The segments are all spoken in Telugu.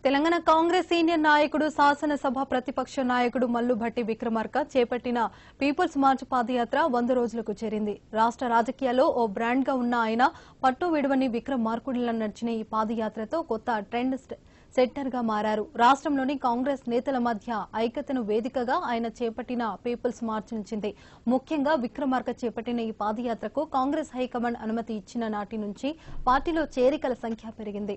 తెలంగాణ కాంగ్రెస్ సీనియర్ నాయకుడు శాసనసభ ప్రతిపక్ష నాయకుడు మల్లు భట్టి విక్రమార్క చేపట్టిన పీపుల్స్ మార్చ్ పాదయాత్ర 100 రోజులకు చేరింది. రాష్ట్ర రాజకీయాల్లో ఓ బ్రాండ్ గా ఉన్న ఆయన పట్టు విడవని విక్రమార్కుడిలా నడిచిన ఈ పాదయాత్రతో కొత్త ట్రెండ్ సెట్టర్ గా మారారు. రాష్ట్రంలోని కాంగ్రెస్ నేతల మధ్య ఐక్యతను వేదికగా ఆయన చేపట్టిన పీపుల్స్ మార్చ్ నిలిచింది. ముఖ్యంగా విక్రమార్క చేపట్టిన ఈ పాదయాత్రకు కాంగ్రెస్ హైకమాండ్ అనుమతి ఇచ్చిన నాటి నుంచి పార్టీలో చేరికల సంఖ్య పెరిగింది.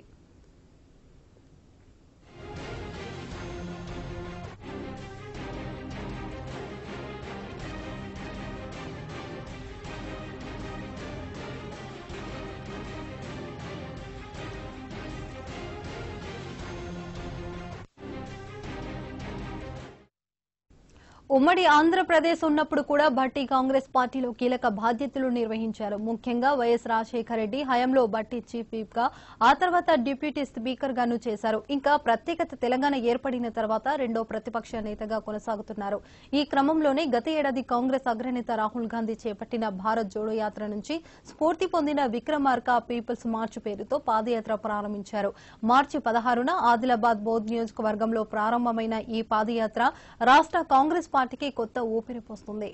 ఉమ్మడి ఆంధ్రప్రదేశ్ ఉన్నప్పుడు కూడా భట్టి కాంగ్రెస్ పార్టీలో కీలక బాధ్యతలు నిర్వహించారు. ముఖ్యంగా వైఎస్ రాజశేఖర రెడ్డి హయాంలో భట్టి చీఫ్ విప్ గా, ఆ తర్వాత డిప్యూటీ స్పీకర్ గాను చేశారు. ఇంకా ప్రత్యేకత తెలంగాణ ఏర్పడిన తర్వాత రెండో ప్రతిపక్ష నేతగా కొనసాగుతున్నారు. ఈ క్రమంలోనే గత ఏడాది కాంగ్రెస్ అగ్రనేత రాహుల్ గాంధీ చేపట్టిన భారత్ జోడో యాత్ర నుంచి స్ఫూర్తి పొందిన విక్రమార్క పీపుల్స్ మార్చ్ పేరుతో పాదయాత్ర ప్రారంభించారు. మార్చి 16న ఆదిలాబాద్ బోధ్ నియోజకవర్గంలో ప్రారంభమైన ఈ పాదయాత్ర రాష్ట్ర కాంగ్రెస్ పార్టీకి కొత్త ఊపిరి పోస్తుంది.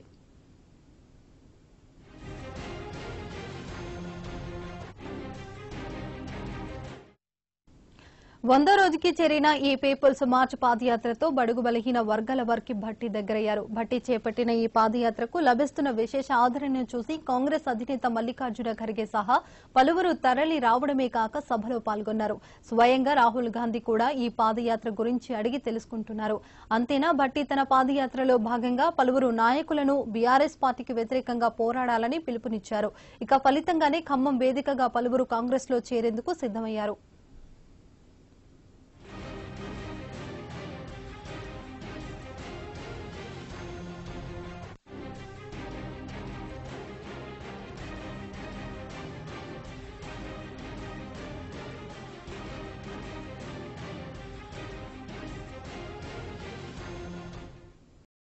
100 రోజుకి చేరిన ఈ పీపుల్స్ మార్చ్ పాదయాత్రతో బడుగు బలహీన వర్గాల వారికి భట్టి దగ్గరయ్యారు. భట్టి చేపట్టిన ఈ పాదయాత్రకు లభిస్తున్న విశేష ఆదరణను చూసి కాంగ్రెస్ అధినేత మల్లికార్జున ఖర్గే సహా పలువురు తరలి రావడమే కాక సభలో పాల్గొన్నారు. స్వయంగా రాహుల్ గాంధీ కూడా ఈ పాదయాత్ర గురించి అడిగి తెలుసుకుంటున్నారు. అంతేనా, భట్టి తన పాదయాత్రలో భాగంగా పలువురు నాయకులను బీఆర్ఎస్ పార్టీకి వ్యతిరేకంగా పోరాడాలని పిలుపునిచ్చారు. ఇక ఫలితంగానే ఖమ్మం వేదికగా పలువురు కాంగ్రెస్ లో చేరేందుకు సిద్దమయ్యారు.